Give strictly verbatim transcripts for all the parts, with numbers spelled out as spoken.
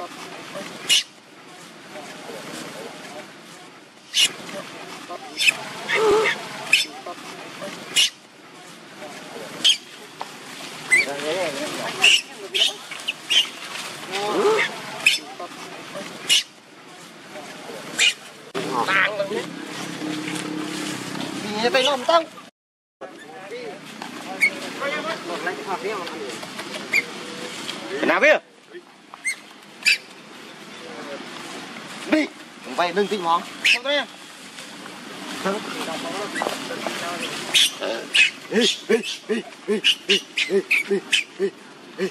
Tay lom tông. Nào biết? Đi. Vậy đừng tính món. Không đây. Ê, ê, ê, ê, ê, ê, ê, ê, ê.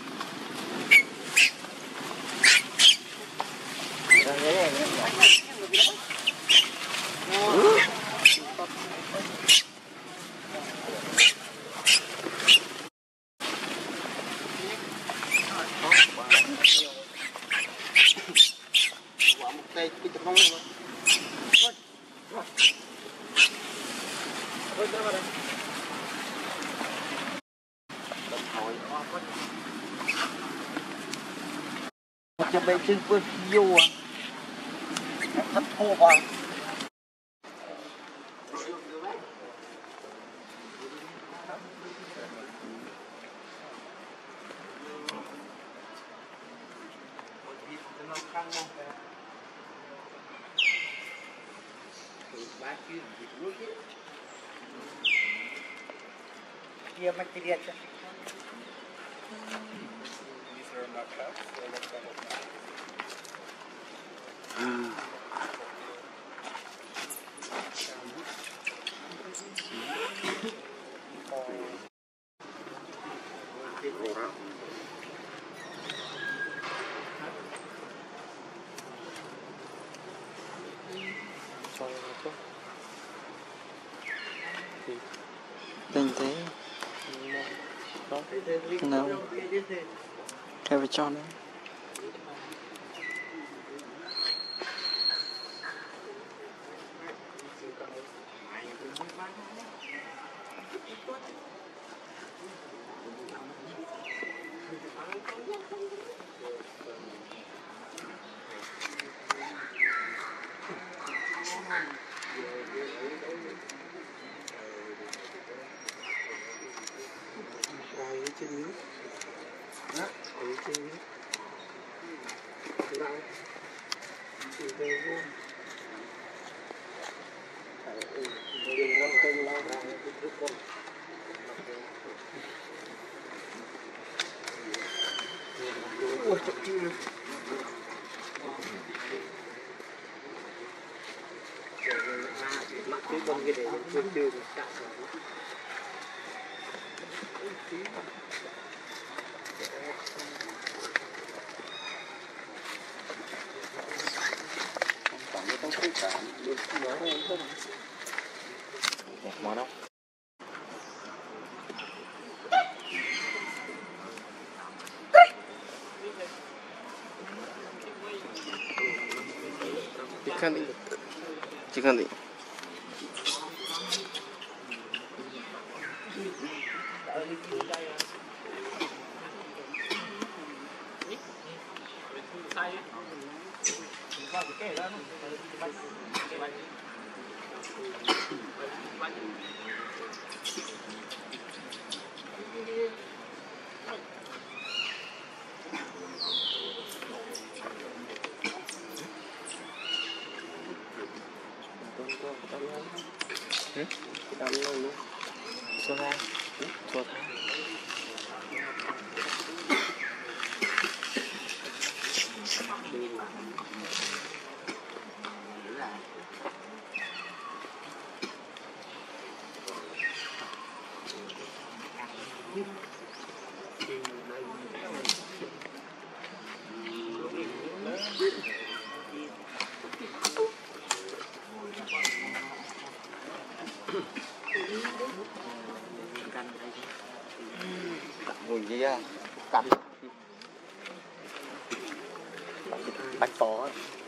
Cho bé chân bước vô à thấp thô quá kia mạch tiền chứ. Tình thế nào cái phải cho nữa món đâu chicken đi chicken đi Chua tha, chua tha. Mùi gì à? Cắn bánh phó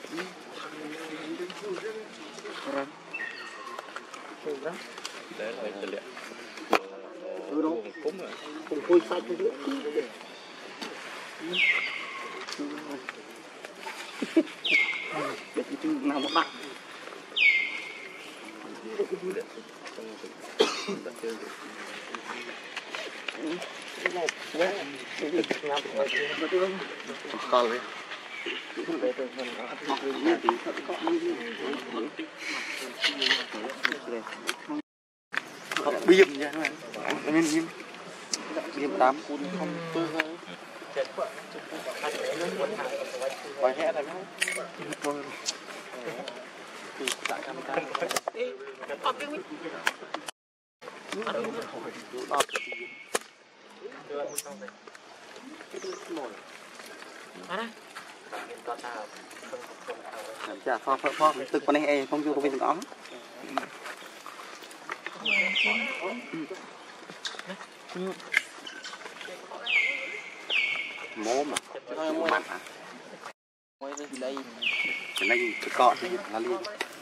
đấy là chất liệu của vùng cúng rồi cùng phôi xanh nữa để chứ nào một bạn còn đấy biếm nha các bạn biếm biếm tám cuốn không tư vài hẹ này chả pho pho pho từ con này em không vô công viên đó mố mà mố mặt à đây đây cái này cái cọ thì là liền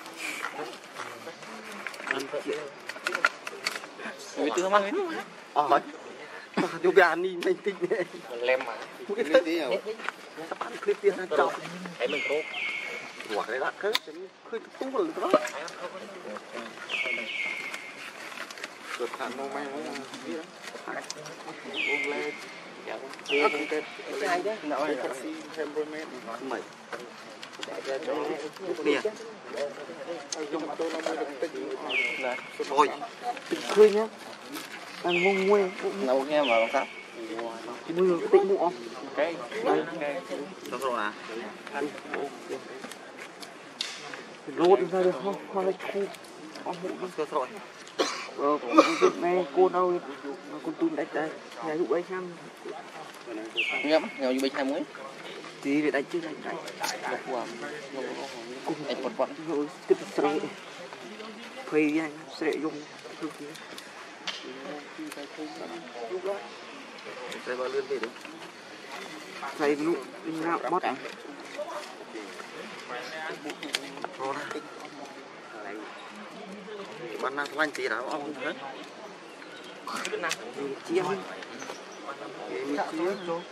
người tư mang ờ vô gà ni mình tinh lem mà cái tí nào các bạn clip tiền ra trong cái mình tốt quả đấy đó cứ cứ tung vào đó cột thằng mông may nó đi đó buông lên đi đi cái cái đấy nào cái taxi temperament mày nè dùng tôi nó mới được tính nè thôi khơi nhá đang ngung nguê nấu nghe mà sao mưa cái tĩnh mua cái đây sao rồi à rốt ra được không hoa lấy khu hoa mũ nó rồi ờ này cô đâu con tun đánh đây nhà dụ ấy xem ngắm nghèo như bên hai muối thì để đánh chứ đánh đánh độc quả cùng đánh một quặng rồi tiếp tục sợi phơi anh sẽ dùng sai bao lươn về đấy sai nụ nào mót à bạn nào anh chị đã ông hết chiếm chiếm cho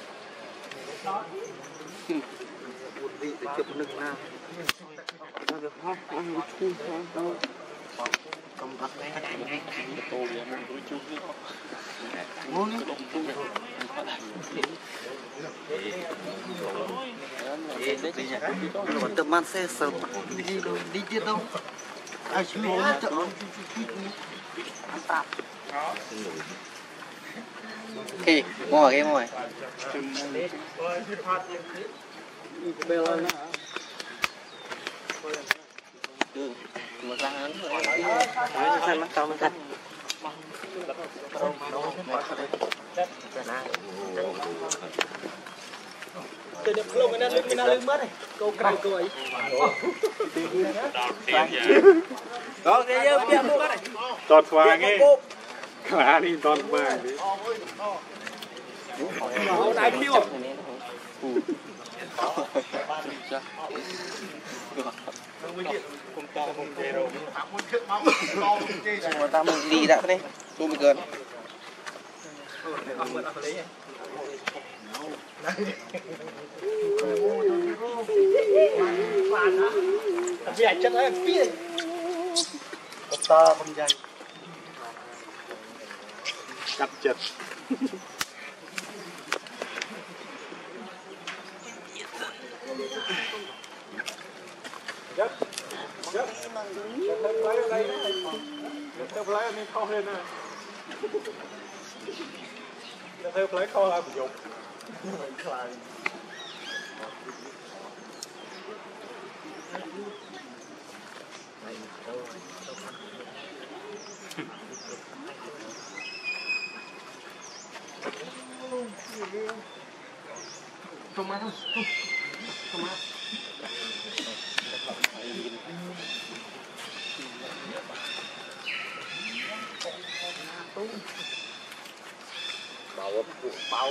buồn vị để chụp nực nào ra được không ăn một chút đâu cầm vật tô về mình túi chút ngon còn tập man xe sớm đi đâu đi tiếp đâu ai chỉ muốn chợ ăn tạm kì ngồi cái ngồi một răng hắn răng mắt to mắt thật từ đẹp luôn mình lên mình lên mất này câu cày câu ấy đó cái giờ biết mất này toàn khoa nghe cả đi toàn khoa đi đại phiêu mà ta mình đi đã đấy tôi mới gần vì ảnh chân ấy phi ta không dày cắt chật Yep. Yep. Theo play ở đây này. Theo play anh kho lên nè. Theo play kho là dùng. Tomato. Tomato. Bầu bầu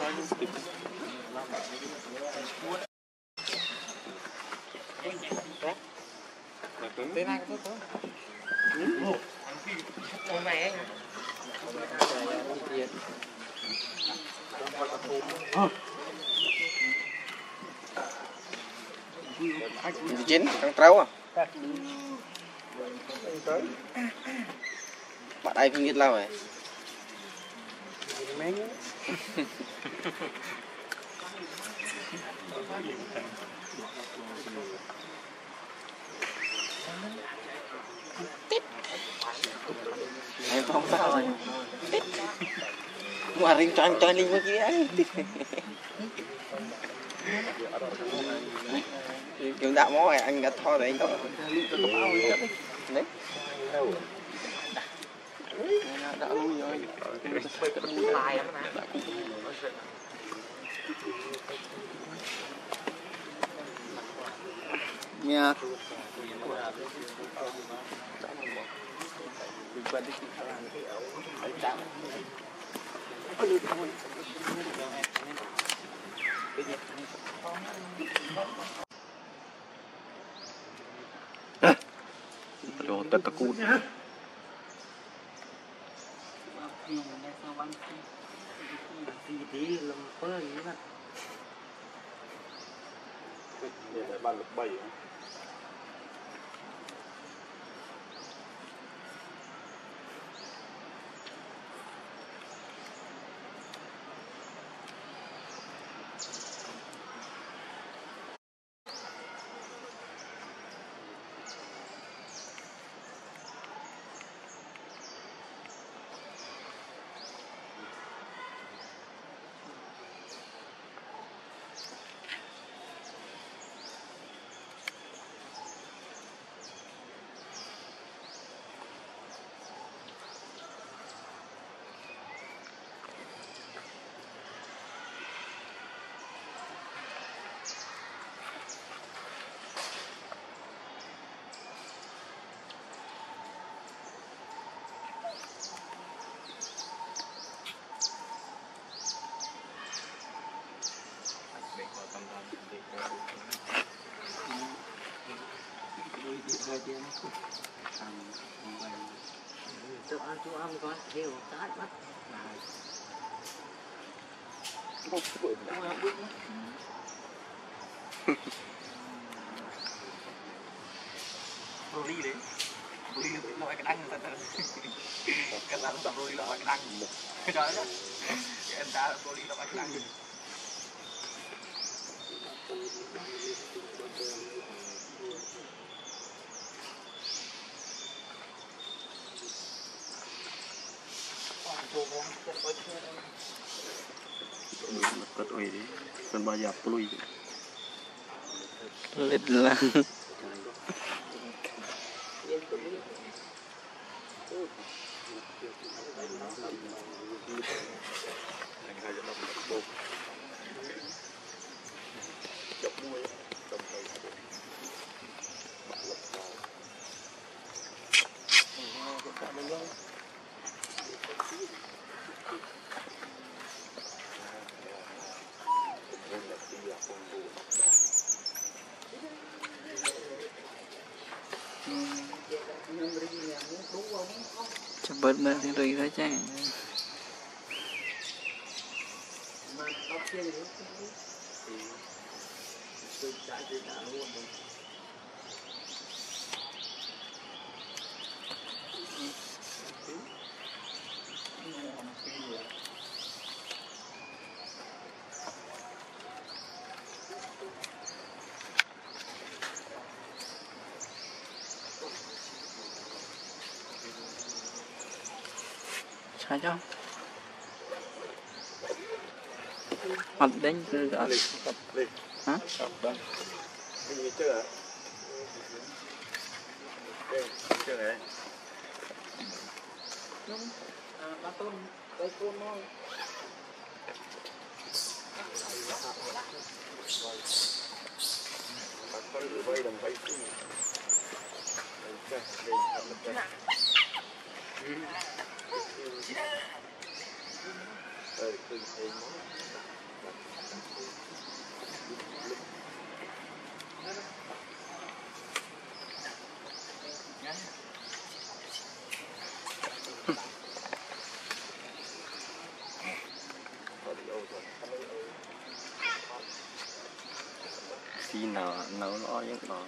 Thế này có tốt không? Con mẹ chín con trâu à bạn ai không biết lâu rồi em không sao rồi mà riêng cho anh cho anh linh với kia kiểu đạo mó này anh đã thôi rồi anh thôi đấy đã lui rồi nha Rồi tất cả cút. Ban lực bảy. Tự ăn chú ăn con đều tát mắt Rô ly đấy Rô ly đấy loại cái đăng thật thật cái là tập rô ly loại cái đăng cái đó đó cái anh ta rô ly loại cái đăng Cất ơi đi cần bao giờ lui lết là cho bớt nữa thì rồi ra chăng sao chứ mặt đánh từ đó hả đi chưa chưa này đúng ba tôn cây côn thôi bắt con rửa vây đồng vây chứ Hãy subscribe cho kênh Ghiền Mì Gõ để không bỏ lỡ những video hấp dẫn. khi nào nấu nó những nó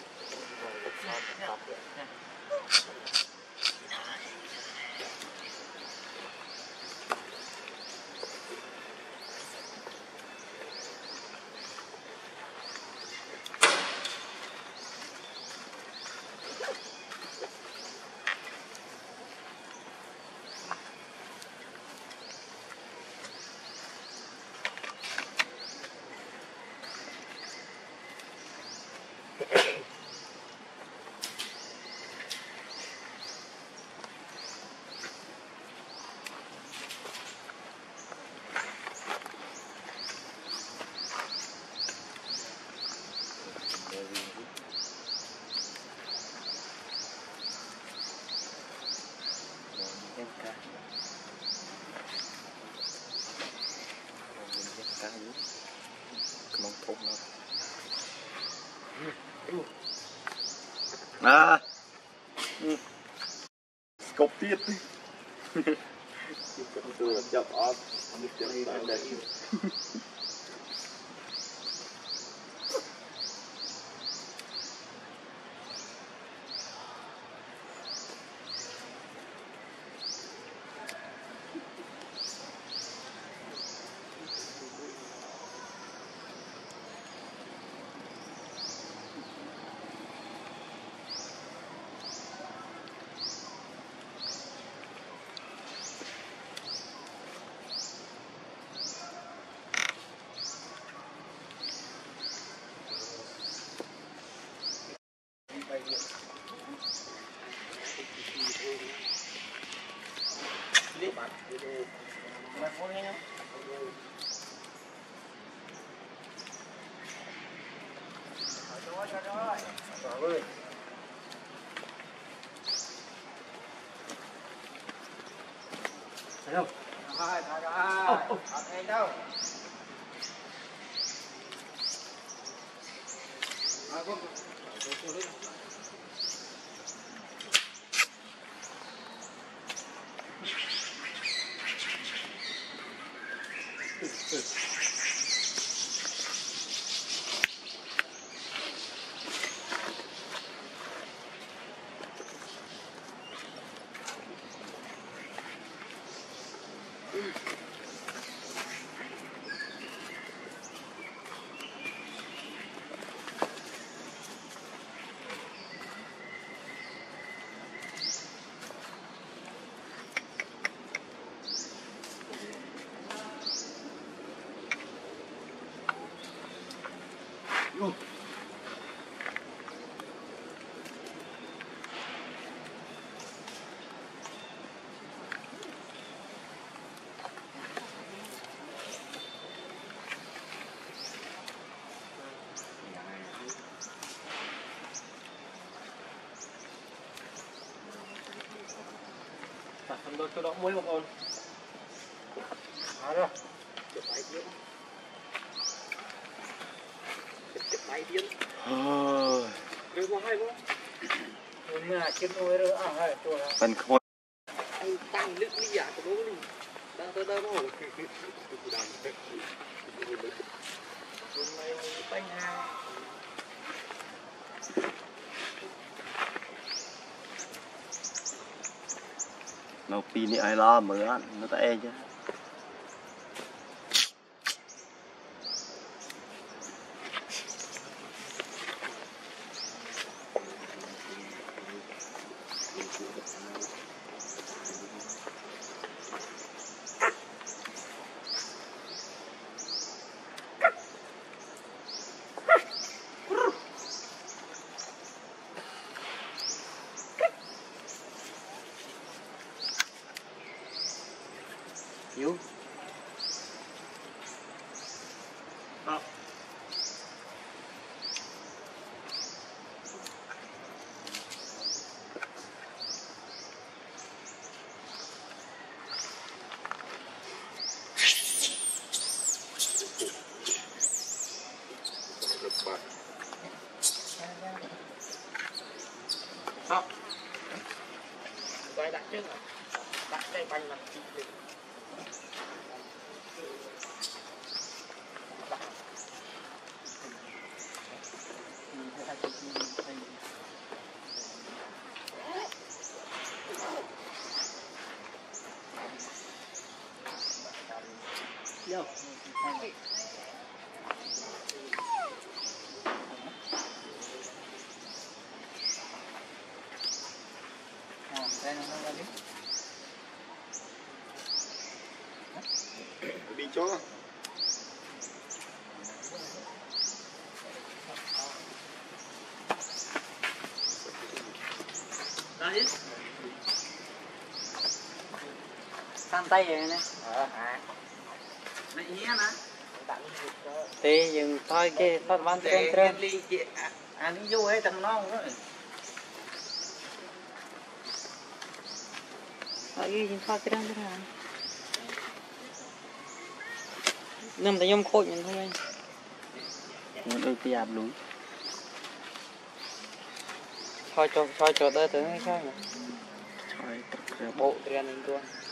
à cột tiết chập ốp đâu Rồi, rồi, rồi. Ở đây đâu? Rồi, con. Thành đôi cho đó muối một con. À rồi. Chụp bài tiến. Chụp bài tiến. Ờ. Rồi có hay không? Nhà trên nuôi rồi à hay chỗ nào? Bên khôi. Anh tăng lực lý giả của nó đi. Đang tới đây không? Hôm nay bánh hai. Nó pi này ai lo mới ăn nó tệ chứ. vô đây nó ra đi đi chó đi sang tay vậy nè ờ à này nhé nè thì dừng thôi cái thoát van trên trên ly chị à đi vô ấy thằng non nữa ở cái dừng thoát cái đó thế nào nằm tại nhom khôi nhìn thôi anh muốn đôi tiệp luôn thôi cho thôi cho tới tới cái khác này bộ tiền lên luôn